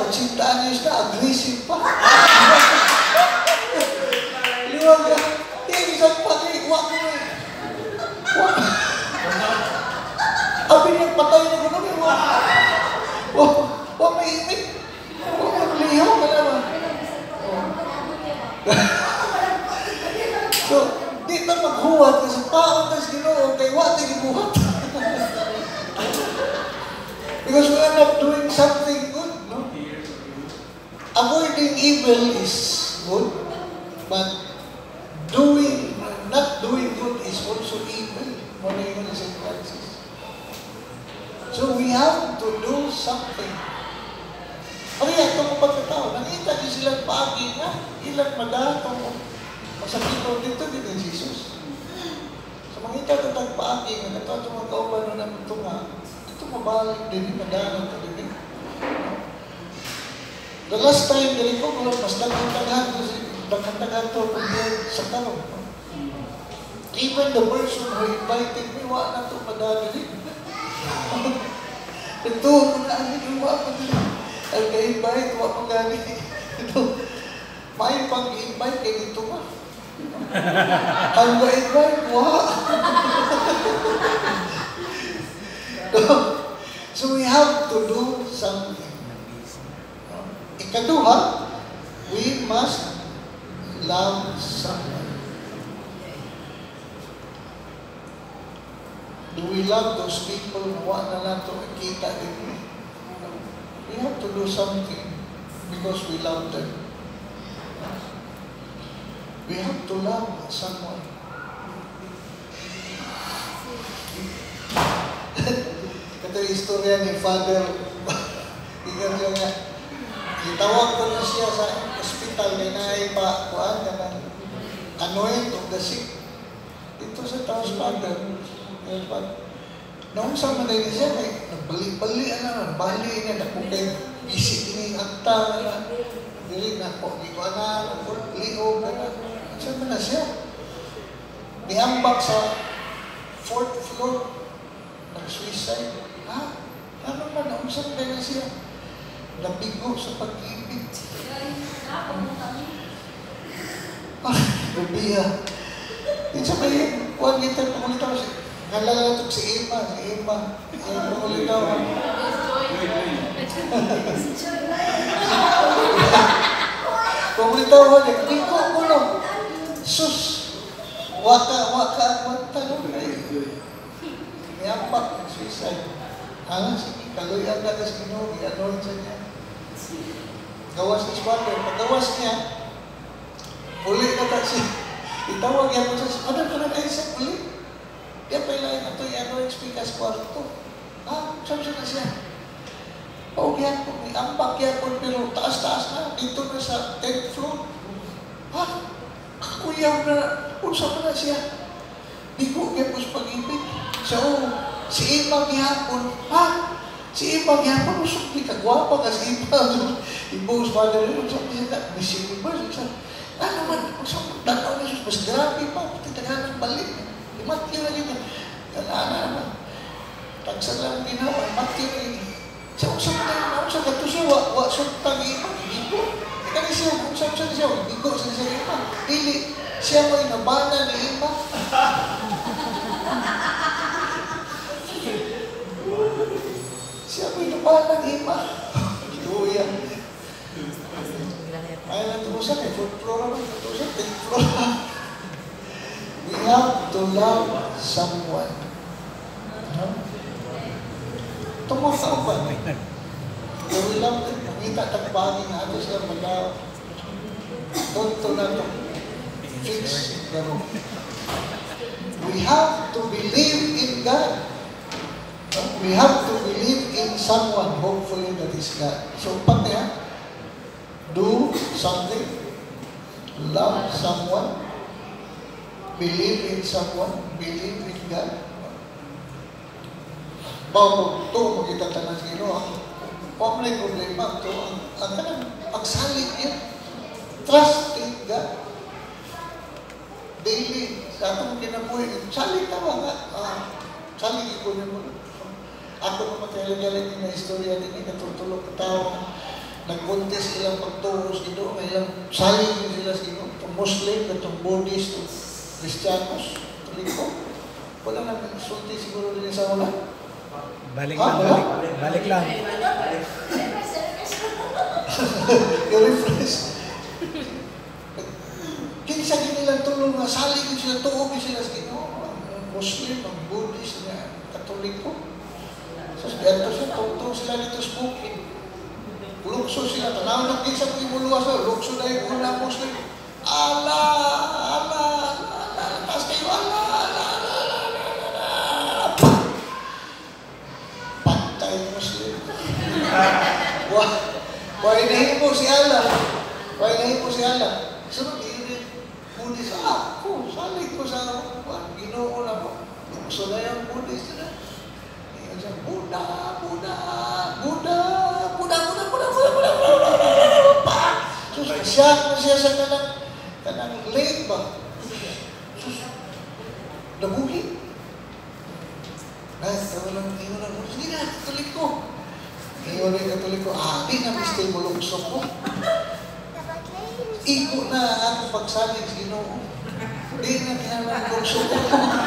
80 anyos na, aggressive pa. Liwag ka, isang pag-iwa ko eh. Abi niya, patay na ko naman. Huwag may imig. Huwag maglihaw ka naman. So, di na maghuwat kasi paon na Ginoo kay wati gibuhat. Because we are not doing something good, no? Avoiding evil is good, but not doing good is also evil. Muna yun sa Francis. So we have to do something. Kaya itong pagkatao, nakita niyo silang pagi na, ilang madatong masakito dito si Jesus. So makita ito tag pagi, nakita ito mga kauban na naman ito nga, ito mabalik din, madalang ito din. The last time, dili ko, mas nagkantaghan ito sa tanong. Even the person who invited me, wala na ito madali. Ito, mga wala pa din. Ang ka-invite, wala pa gani. Ito, may pag-invite kay dito ba? Ang ka-invite, wala. So we have to do something. Ikaduha, we must love someone. Do we love those people who want na lang ito makita din? We have to do something because we love them. We have to love someone. Ito yung istorya ni Father. Ikan siya nga. Itawag ko na siya sa hospital na naipa kuhaan ka ng anoint of the sick. Ito sa taos Father. Noong sa manay siya, nagbali-bali bali na, nakukay isip ni akta na, dili na po, di ko na, liog na, saan na siya? Niambak sa 4th floor, nag-suicide. Ha? Ano man, noong sa manay na siya? Nabigo sa pag-ibig. Rubiya. Yung sabihin, huwag kita pumulita ko siya. Nalalatok si Ima. Ay, pumulita ko. Pumulita ko, hindi ko kulo. Sus, waka, niampak ng suicide. Sige, kaluyan na kasi Ginoo, i-anoint sa niya. Gawas ni Father. Paggawas niya, uli na siya. Itawag yan mo siya, ano ka na kayo sa uli? Diyan pa ilayin na ito, i-anoint speaker sa kwarto. Saan siya na siya? Paugyan ko, may ambak yan ko, pero taas-taas na, dito na sa 10th floor. Kuyaw na, unsa pa na siya? Bigo yan po sa pag-ibig. So, si Ima gihapon, si Ima gihapon, usok di kagwapa ka si Ima. Ibos Father, usok di siya, missing ba? Ano man, usok, danaw na siya, mas grabe pa, titaganan balik. Matthew na yun. Kalana naman. Tagsa lang ginawa, Matthew na yun. Sa usap na yun, sa katuso, wasok tang Ima, ibigo. Kaya siya, kung saan siya, ibigo sa siya Ima. Dili, siya mo'y nabana ni Ima. Siya mo'y nabana ni Ima. Giluyan. Ay, natubusan eh, 4th floor naman, natubusan, 10th floor. We have to love someone. Ito mga kauban. We love them. Nakita tagbagi na ito sila mag-love. Tonto na ito. Fix the room. We have to believe in God. We have to believe in someone, hopefully that is God. So, pag niya, do something, love someone, believe in someone, believe in God. Bago ito, makita tanan sa Ginoo, huwag na yung problema ito. Ang kanang pagsalit niya, trust in God. Daily, sa atong kinabuhi, salit na mga, salit ko niya mo. Ako naman tayo galing na istorya din, natutulog na tao. nag-contest ilang pagtuo sa Ginoo, ilang saling sila sa Ginoo, itong Muslim, itong Buddhist, itong Kristiyanos, Katoliko. Wala nang sulti siguro din sa wala. Balik lang. Yung refresh. Kinsa nilang tulong nga saling sila, tuog sila sa Ginoo, ang Muslim, ang Buddhist, ang Katoliko. So, ganito siya, tugtog sila dito sa bukid. Lukso sila, tanaw na kinsa ko imuluwas na, lukso na yung una Muslim. Allah, taas kayo, Allah. Pantay Muslim. Why nahimo si Allah? Sunod, yun Buddhist, salig ko sa Ginoo na ko. Lukso na yung Buddhist na. Buddha. So, siya sa kanang lake ba? Nabuhi. Tawa lang, hindi na, Katoliko. Di na mistil mo lungsok mo. Iko na ako pagsalig sa Ginoo. Di na kinalang lungsok mo.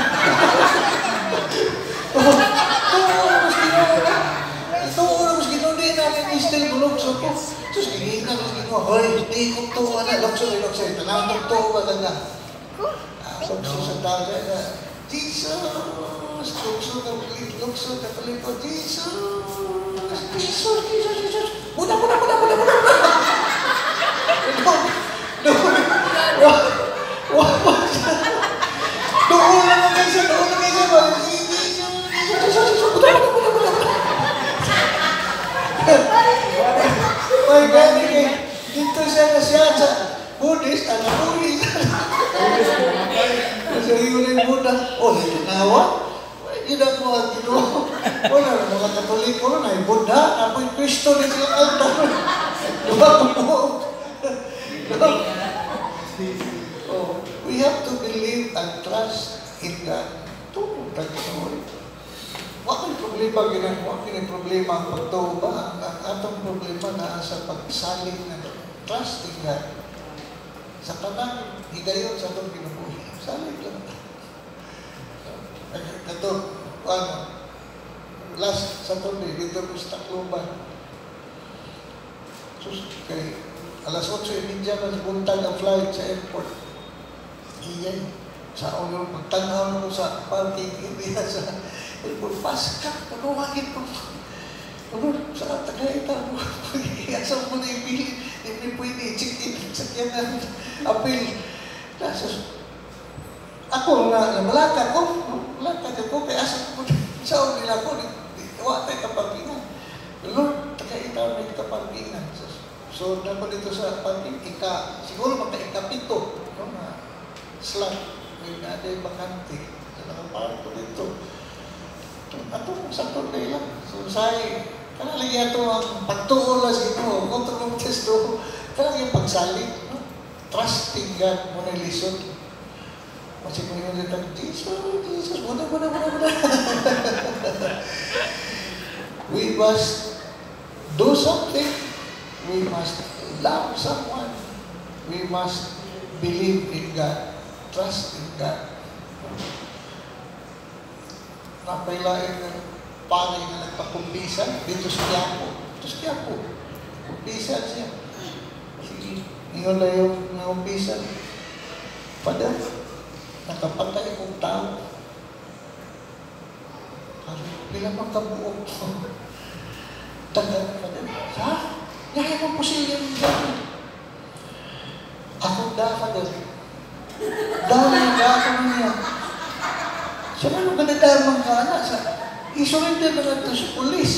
Ito mas Ginoo din namin mistil mo lungsok mo. Sus, hindi na mas Ginoo. Hoy, di ko to, lungsok. Tanang to ba talaga? Lungsok sa tao na, Jesus! Lungsok, Katoliko, Jesus! Buda! Doon lang kayo siya. My God, dito siya na siya sa Buddhist, Buddhist. Kasi yung Buddha, nawa? Yun ang mga Ginoo. Wala na mga Katoliko na yung Buddha, apoy Kristo din silang altar. We have to believe and trust in God. Ito, Panginoon. Wakil problema ang pagtuo ba? Ang atong problema na sa pagsaling na trust in God. Sa kanang higayon sa itong ginubuhi. Saling lang. Ito, last Saturday, dito ko sa Tacloban. Kay alas 8:30 na buntag ang flight sa airport. Iyan. Sa ulo, magtanaw ko sa parking area sa airport. Paskat, pagawagin ko. Sa Tagaytay mo. Asam mo na yung bili. Hindi pwede check-in. Sakyan na apel. Ako na, malakad ko. Kaya asam ko. Sa nila ko, wala tayo kaparkingan. Lord, Tagaytay na yung kaparkingan. So, dapat dito sa parking, siguro maka-ikapito. Slot. May naday bakante. Nakapark ko dito. Ito, Saturday lang. So, kanalagyan ito ang pagtuo lang sa ito. Kung ito ng testo, kanalagyan pagsaling. Trusting God mo na lisod. Kasi kung yung dito, Jesus, muna. We must do something. We must love someone. We must believe in God. Trust in God. Napailain ng pangay na nagpakumbisan dito sa Quiapo. Kumbisan siya. Ngayon na yung nakumbisan. Pada, nakapatay kong tao. Bilang magkabuok. Tagal pada. Ha? Kaya mo po siya yung dami. Ako pada. Dami ako niya. Siya ano ganadamang ka na sa isurrender na natin sa polis.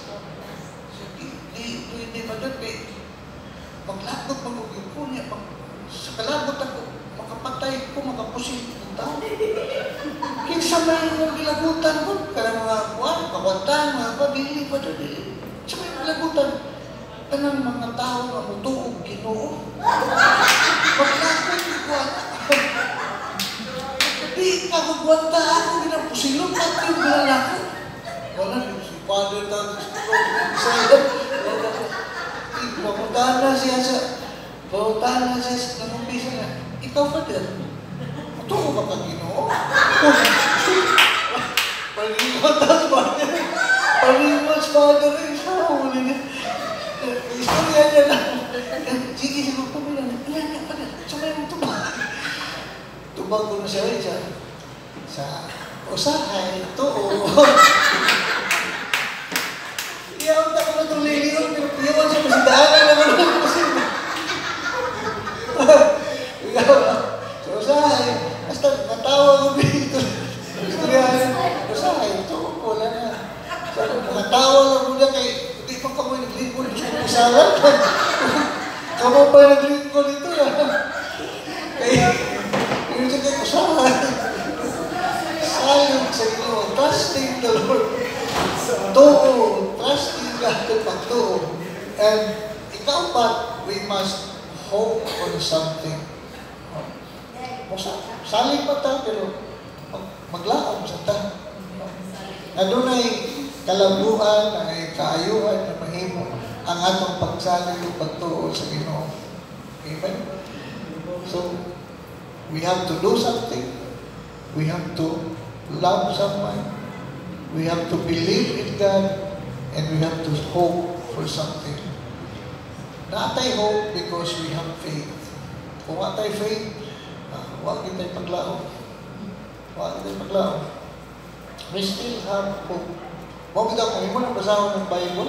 Hindi madali. Maglakot magugin ko niya. Sa kalabot ako, makapatay ko, makapusin ng tao. Kinsa may yung gilagutan ko. Kaya mga kuwan, kawatan, mga pabili, padali. Sa may gilagutan. Kanang mga tao na mutuog, Ginoo. Maglakot ko. Di kagugwanta ako, ginapusilong at yung lalaki. Wala, si Father Tag, sa iyo. Ikaw mo siya sa, pautahan na siya sa umpisa na, ikaw, Father, ito ko ba kang Ginoo? Pag-iwatas, Father. Pag-iwatas, Father. Sa huli niya. Istorya niya na. Sige, siguro pa nila. Iyan niya, Father. Sumay mo tubag. Tubag ko na siya rin siya. Sa usahay, ito o. Iyaw na ko na itong liliyon. Iyawan siya masidaanan naman ako kasi. Iyaw na. Sa usahay. Basta natawa ko dito. Istoryahan. Usahay, ito. Wala na. Natawa lang muna kay hindi pa kamo naglingkod. Usahan. Kamo pa naglingkod ito na. Kaya, yun siya kayo usahan. Silent sa Ginoo. Trusting the Lord. Tuo. Trusting God to pagtuo. And ikaw pa, we must hope on something. Saling pa ta, pero maglaom sa ta. Adunay kalabuan, ay kaayuhan na mahimo ang atong pagsalig o pagtuo sa Ginoo. Amen? So, we have to do something. We have to love someone. We have to believe in God. And we have to hope for something. Natay hope because we have faith. Kung natay faith, huwag tayo paglaom. Huwag tayo paglaom. We still have hope. Huwag kita kung imo na basahon ng Bible.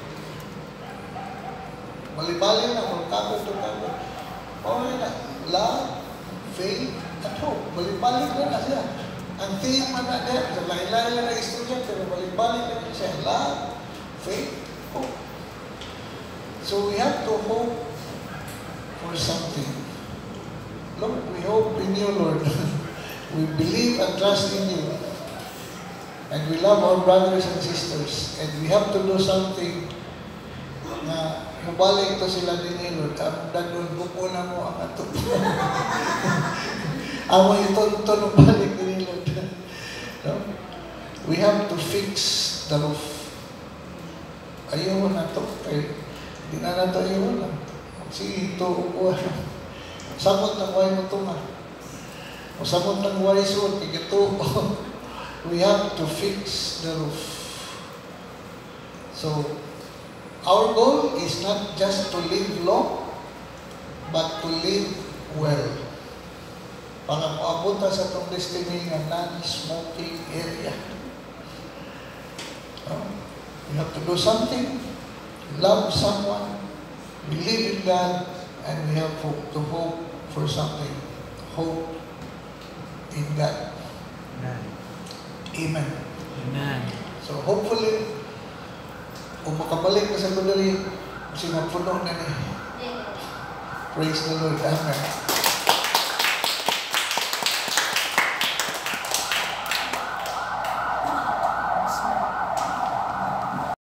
Malibalin na, kung kapag-kapag. Okay na. Love, faith, at hope. Malibalin na siya. Ang theme na niya, sa lain-lain na istorya, pero malibalin na siya. Love, faith, hope. So we have to hope for something. Lord, we hope in you, Lord. We believe and trust in you. And we love our brothers and sisters. And we have to do something na mabalik to sila din ni Lord. Ang dagon, bukuna mo ang ato. Amo ito no balik din ni Lord. No? We have to fix the roof. Ayaw na ito. Hindi na nato ayaw na. Sige, ito upuan. Samot ng way mo ito nga. O samot ng way suot, ito. We have to fix the roof. So, our goal is not just to live long, but to live well. Para maabot sa itong destiny ng non-smoking area. We have to do something, love someone, believe in God, and we have to hope for something. Hope in God. Amen. Amen. Amen. So hopefully, kung makabalik na sa Kudari, sinapuno na niya. Praise the Lord. Amen.